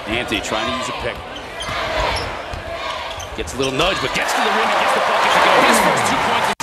Anthony trying to use a pick. Gets a little nudge, but gets to the rim and gets the bucket to go. His first 2 points.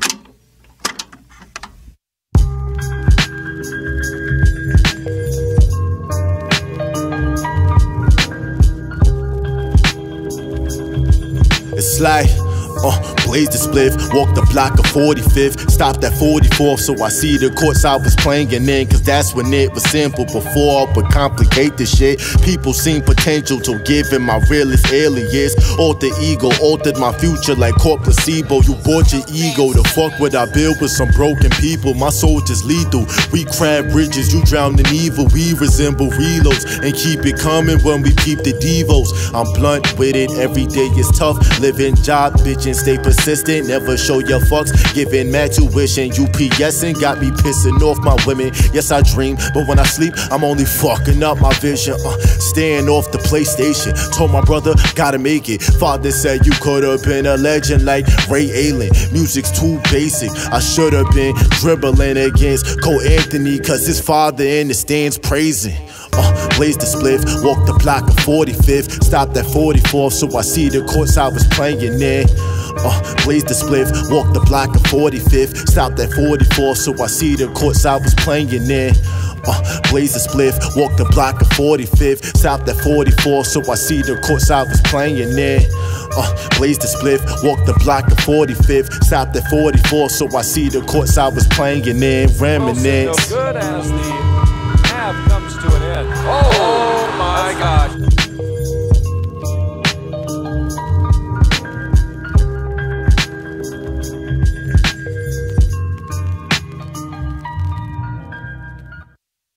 It's like, blaze the spliff, walk the block of 45th, stopped at 44th, so I see the courts I was playing in, cause that's when it was simple. Before I would complicate the shit, people seen potential to giving my realest alias. Alter ego, altered my future like caught placebo. You bought your ego to fuck what I build with some broken people. My soldiers lethal, we cram bridges, you drown in evil. We resemble reloads and keep it coming when we keep the devos. I'm blunt with it, every day is tough, living job, bitchin', stay persistent, never show your fucks, giving mad tuition, UPSing, got me pissing off my women. Yes, I dream, but when I sleep, I'm only fucking up my vision. Staying off the PlayStation, told my brother, gotta make it. Father said you could've been a legend like Ray Allen. Music's too basic, I should've been dribbling against Cole Anthony, cause his father in the stands praising. Blaze the spliff, walk the block of 45th, stopped at 44th, so I see the courts I was playing in. Blaze the spliff, walk the block of 45th, stopped at 44th, so I see the courts I was playing in. Blaze the spliff, walk the block of 45th, stopped at 44th, so I see the courts I was playing in. Blaze the spliff, walk the block of 45th, stopped at 44th, so I see the courts I was playing in. Reminisce.